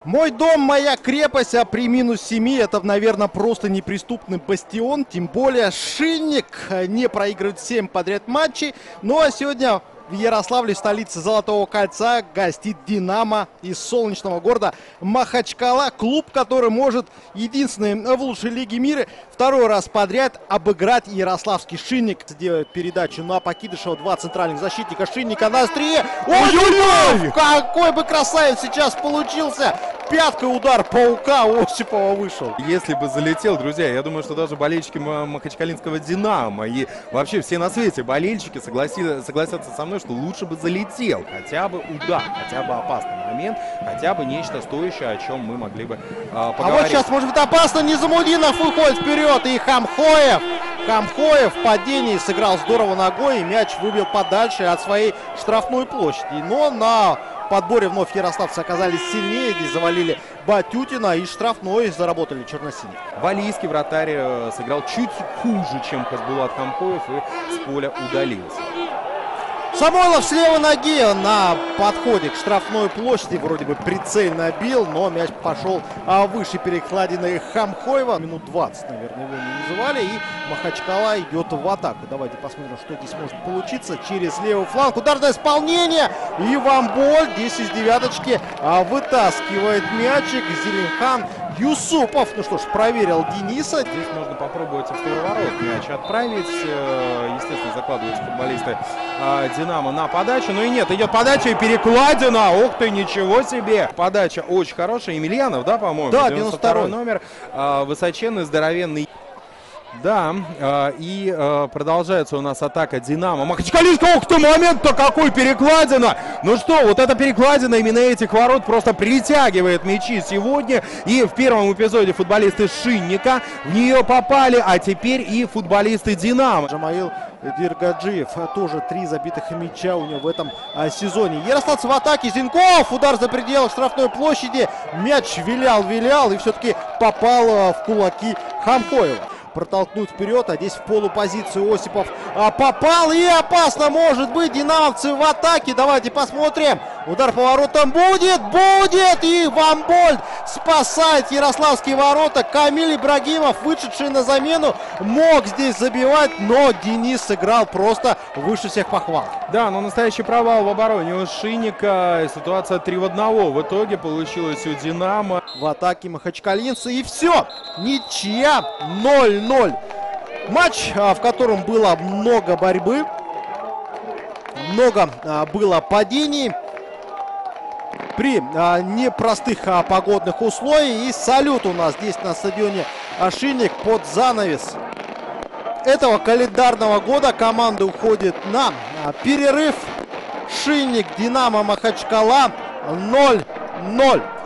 Мой дом, моя крепость, а при минус 7 это, наверное, просто неприступный бастион. Тем более Шинник не проигрывает 7 подряд матчей. Ну а сегодня в Ярославле, столице Золотого кольца, гостит Динамо из солнечного города Махачкала. Клуб, который может единственный в лучшей лиге мира второй раз подряд обыграть ярославский Шинник. Делает передачу на Покидышева, два центральных защитника. Шинника на острие. Ой-ой-ой! Какой бы красавец сейчас получился! Пяткой удар паука Осипова вышел. Если бы залетел, друзья, я думаю, что даже болельщики махачкалинского «Динамо» и вообще все на свете болельщики согласятся со мной, что лучше бы залетел. Хотя бы удар, хотя бы опасный момент, хотя бы нечто стоящее, о чем мы могли бы поговорить. А вот сейчас может быть опасно. Низамудинов выходит вперед, и Хамхоев в падении сыграл здорово ногой, и мяч выбил подальше от своей штрафной площади. Но на подборе вновь ярославцы оказались сильнее, здесь завалили Батютина, и штрафной заработали черносиние. Валийский вратарь сыграл чуть хуже, чем Хасбулат Хамхоев, и с поля удалился. Самойлов с левой ноги на подходе к штрафной площади вроде бы прицельно бил, но мяч пошел выше перекладины Хамхоева. Минут 20, наверное, его не называли, и Махачкала идет в атаку. Давайте посмотрим, что здесь может получиться. Через левый фланг ударное исполнение, и Вамболь здесь из девяточки вытаскивает мячик. Зеленхан Юсупов, ну что ж, проверил Дениса. Здесь можно попробовать в ворот мяч отправить. Естественно, закладываются футболисты «Динамо» на подачу. Но и нет, идет подача и перекладина. Ух ты, ничего себе. Подача очень хорошая. Емельянов, да, по-моему? Да, 92-й номер. Высоченный, здоровенный. Да, и продолжается у нас атака «Динамо». Махачкалинского, ух ты, момент-то какой, перекладина! Ну что, вот эта перекладина именно этих ворот просто притягивает мячи сегодня. И в первом эпизоде футболисты Шинника в нее попали, а теперь и футболисты «Динамо». Джамаил Диргаджиев тоже 3 забитых мяча у него в этом сезоне. Ярославцы в атаке. Зинков, удар за пределы штрафной площади. Мяч вилял и все-таки попал в кулаки Хамхоева. Протолкнуть вперед, а здесь в полупозицию Осипов попал, и опасно может быть. Динамовцы в атаке. Давайте посмотрим. Удар по воротам будет, и Вамбольд спасает ярославские ворота. Камиль Ибрагимов, вышедший на замену, мог здесь забивать, но Денис сыграл просто выше всех похвал. Да, но настоящий провал в обороне у Шинника. Ситуация 3 в 1 в итоге получилась у «Динамо». В атаке махачкалинцы, и все, ничья 0-0. Матч, в котором было много борьбы, много было падений при непростых погодных условиях. И салют у нас здесь на стадионе Шинник под занавес этого календарного года. Команда уходит на перерыв. Шинник, Динамо, Махачкала 0-0.